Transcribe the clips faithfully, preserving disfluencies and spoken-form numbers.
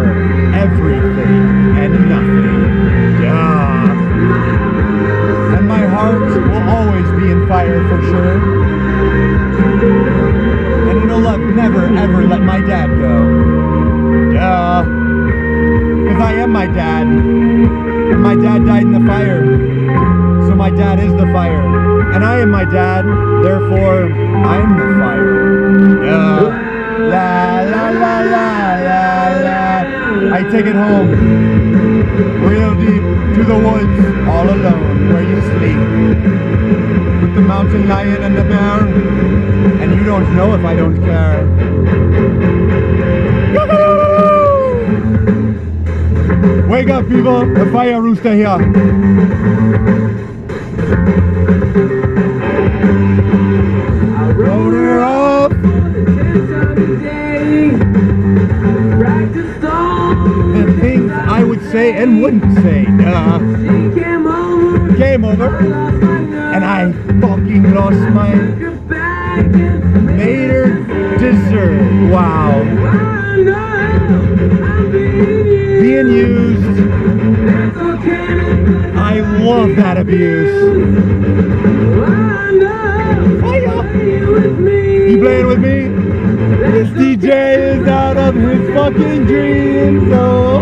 everything and nothing. Yeah. And my heart will always be in fire for sure. And it'll never ever let my dad go. Yeah. Because I am my dad. And my dad died in the fire. So my dad is the fire. And I am my dad, therefore I'm the fire. Yeah. La la la la la la. I take it home, real deep to the woods, all alone, where you sleep, with the mountain lion and the bear, and you don't know if I don't care. Wake up, people! The fire rooster here. I wrote her off. The things I would say and wouldn't say. Uh, came over, and I fucking lost my. Made her dessert. Wow. Being used. I love that abuse. You playing with me? This D J is out of his fucking dreams. Oh,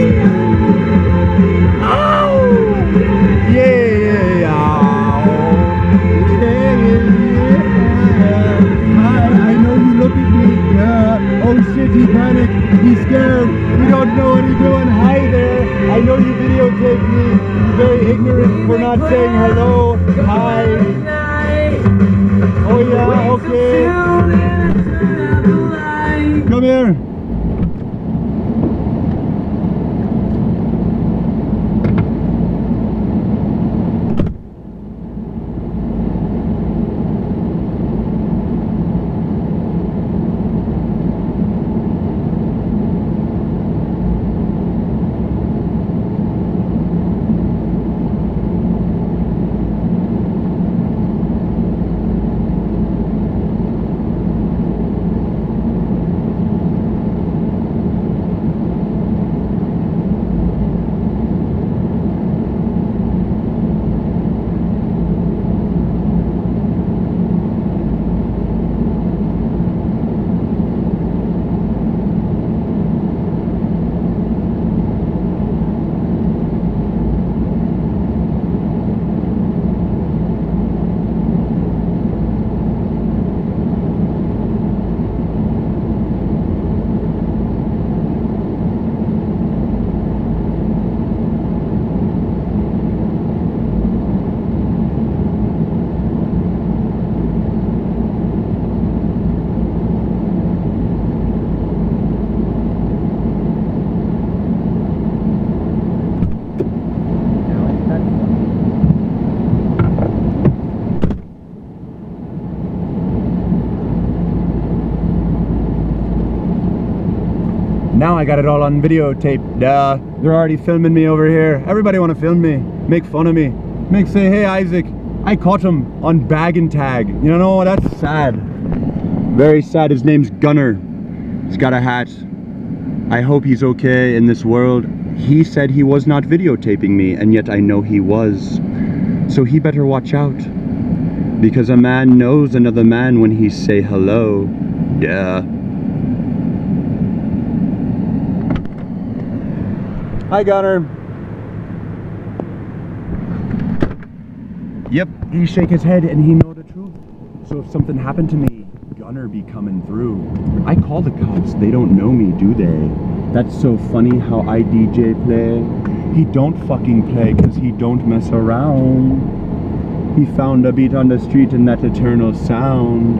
oh. Yeah, yeah, yeah. I, I know you look at me. Yeah. Oh shit, he panicked. He's scared. We don't know what he's doing. Hi there. I know you videotaped me. You're very ignorant for not saying hello. Hi. Oh yeah, okay. Come here. Now I got it all on videotape. Duh. They're already filming me over here. Everybody want to film me, make fun of me, make say, hey Isaac, I caught him on bag and tag. You know, that's sad. Very sad. His name's Gunner. He's got a hat. I hope he's okay in this world. He said he was not videotaping me, and yet I know he was. So he better watch out. Because a man knows another man when he say hello. Yeah. Hi, Gunner. Yep, he shake his head and he know the truth. So if something happened to me, Gunner be coming through. I call the cops, they don't know me, do they? That's so funny how I D J play. He don't fucking play cause he don't mess around. He found a beat on the street and that eternal sound.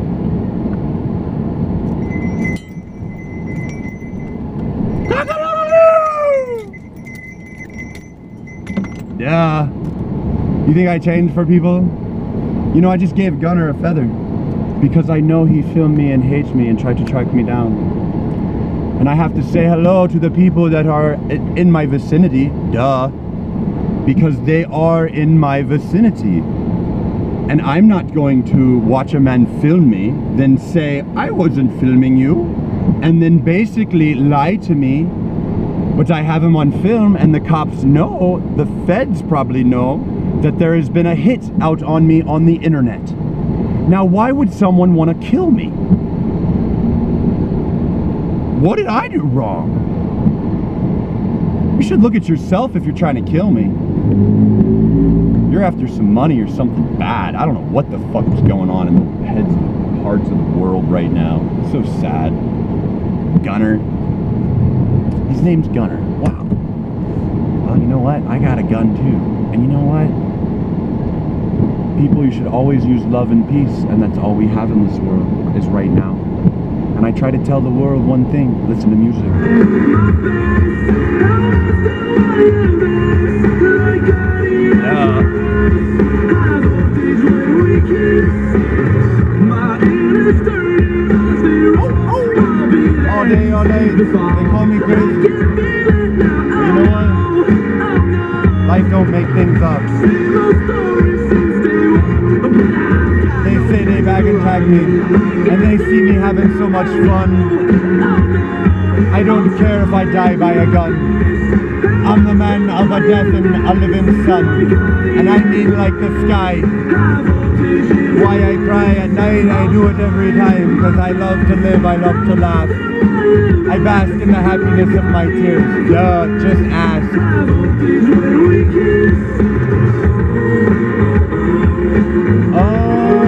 Yeah. You think I changed for people? You know, I just gave Gunner a feather because I know he filmed me and hates me and tried to track me down. And I have to say hello to the people that are in my vicinity, duh, because they are in my vicinity. And I'm not going to watch a man film me, then say I wasn't filming you, and then basically lie to me But I have him on film, and the cops know, the feds probably know, that there has been a hit out on me on the internet. Now, why would someone want to kill me? What did I do wrong? You should look at yourself if you're trying to kill me. You're after some money or something bad. I don't know what the fuck is going on in the heads and hearts of the world right now. It's so sad. Gunner. His name's Gunner. Wow. Well, you know what? I got a gun too. And you know what? People, you should always use love and peace, and that's all we have in this world, is right now. And I try to tell the world one thing: listen to music. Yeah. All day, all day, they call me crazy. But you know what? Life don't make things up. They say they bag and tag me, and they see me having so much fun. I don't care if I die by a gun. I'm the man of a death and a living sun, and I mean like the sky. Why I cry at night, I do it every time, because I love to live, I love to laugh. I bask in the happiness of my tears. Duh, just ask. Oh.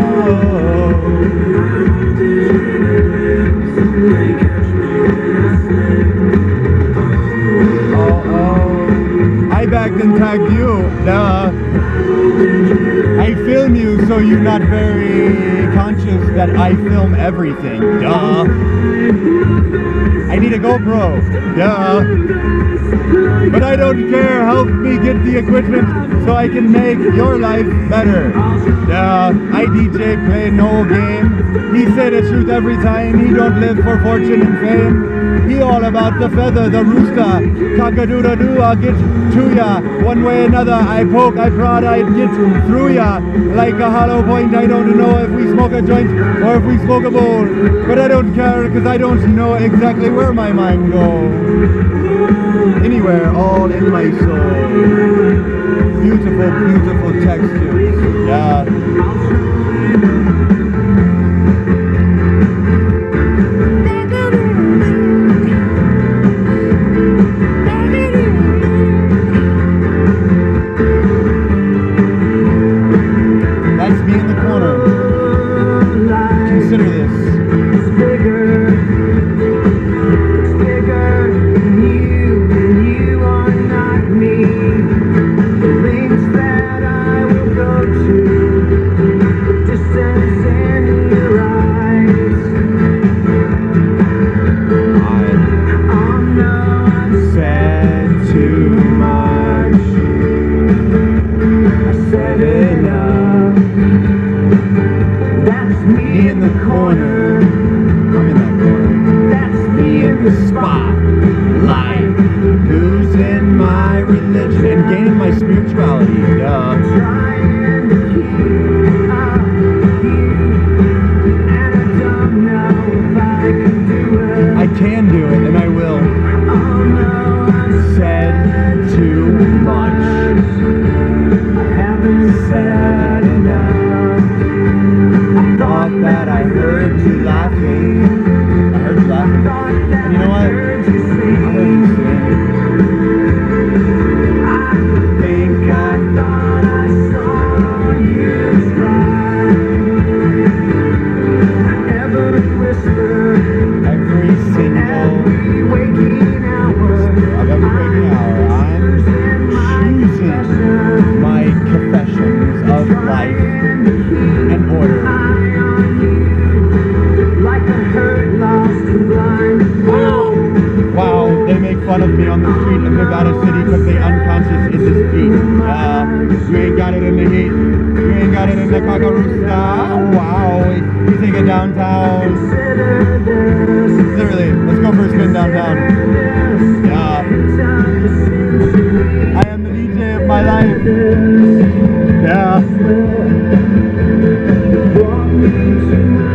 I bagged and tagged you, duh. I film you so you're not very conscious that I film everything, duh. I need a GoPro, duh. But I don't care, help me get the equipment so I can make your life better, duh. I D J, play no game. He say the truth every time, he don't live for fortune and fame. He all about the feather, the rooster, cock-a-doodle-doo, I'll get to ya. One way or another, I poke, I prod, I get through ya. Like a hollow point, I don't know if we smoke a joint or if we smoke a bowl. But I don't care, cause I don't know exactly where my mind goes. Anywhere, all in my soul. Beautiful, beautiful textures, yeah.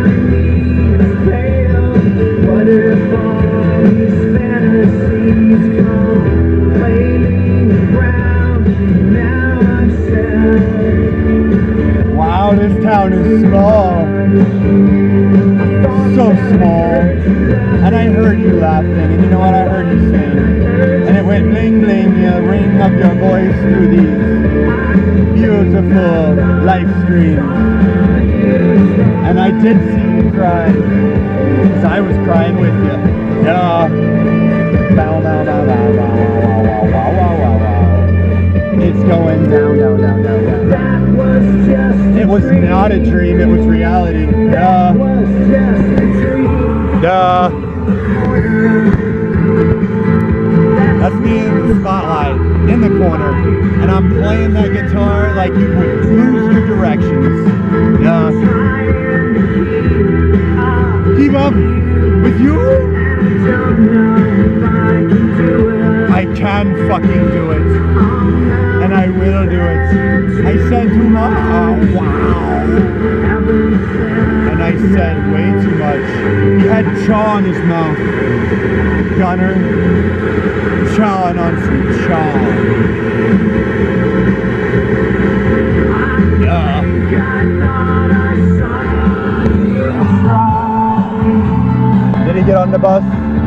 What if all these fantasies Wow, this town is small. So small. And I heard you laughing, and you know what I heard you sing? And it went bling bling, the ring of your voice through these beautiful live streams. And I did see you cry, because I was crying with you. Yeah. Bow, bow, bow, bow, bow, wow, wow, wow, wow, wow. It's going down, down, down, down, down. It was not a dream, it was reality. Duh. Duh. That's me in the spotlight, in the corner, and I'm playing that guitar like you would lose your directions. Duh. Keep up with you? I can fucking do it. And I will do it. I said too much. Oh, wow. And I said way too much. He had chaw in his mouth. Gunner. Chawing on some chaw. Yeah. Did he get on the bus?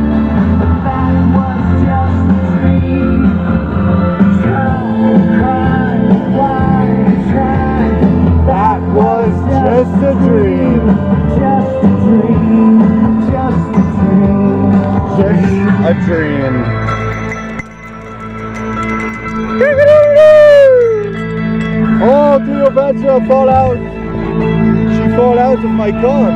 That was just a dream. Just a dream. Just a dream. Just a dream. Oh, Cleopatra fall out. She fall out of my car.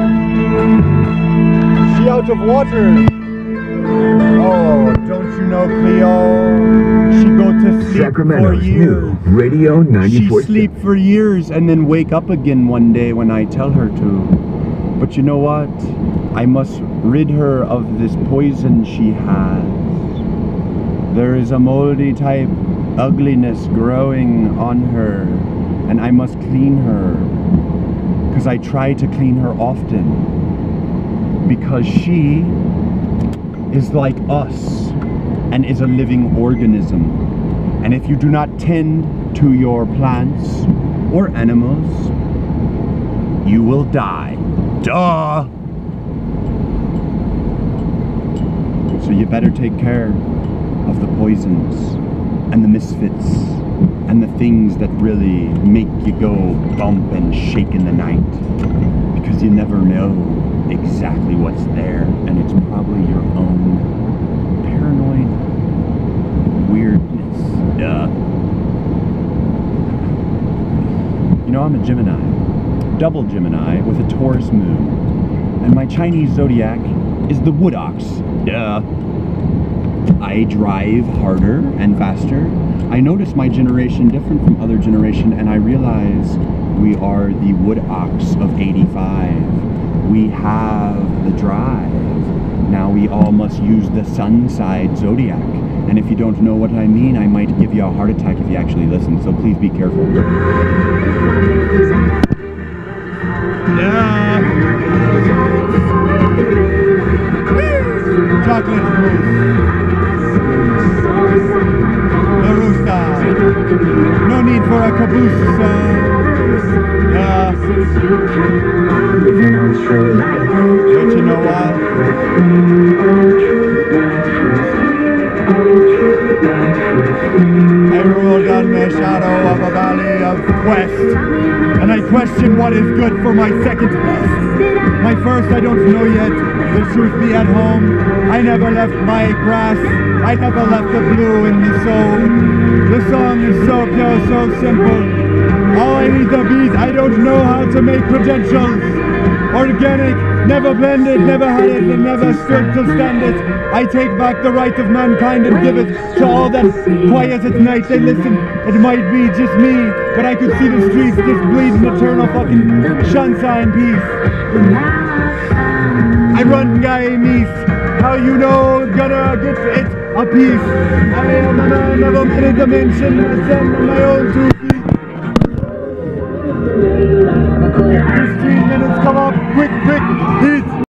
She out of water. Oh, don't you know Cleo? She go to sleep Sacramento's for years. new Radio ninety-four. She sleep for years and then wake up again one day when I tell her to. But you know what? I must rid her of this poison she has. There is a moldy type ugliness growing on her, and I must clean her. Because I try to clean her often. Because she is like us and is a living organism. And if you do not tend to your plants or animals, you will die. Duh! So you better take care of the poisons and the misfits and the things that really make you go bump and shake in the night, because you never know exactly what's there, and it's probably your own paranoid weirdness. Duh. You know, I'm a Gemini, double Gemini with a Taurus moon, and my Chinese zodiac is the wood ox. Duh. I drive harder and faster. I notice my generation different from other generation, and I realize we are the wood ox of eighty-five. We have the drive. Now we all must use the sun side zodiac. And if you don't know what I mean, I might give you a heart attack if you actually listen, so please be careful. Yeah. Chocolate mousse. The rooster. No need for a caboose. Uh, yeah. But you know what? I ruled on the shadow of a valley of quest, and I question what is good for my second best. My first I don't know yet, the truth be at home. I never left my grass, I never left the blue in the soul. The song is so pure, so simple. All I need the beat, I don't know how to make credentials. Organic, never blended, never had it, and never stood to stand it. I take back the right of mankind and give it to all that quiet at night they listen. It might be just me, but I could see the streets just bleeding eternal fucking sunshine peace. I run guy meets, how you know gonna get it a piece. I am a man of a minute dimension, I stand on my own two feet. fifteen minutes come up, quick, quick, heat.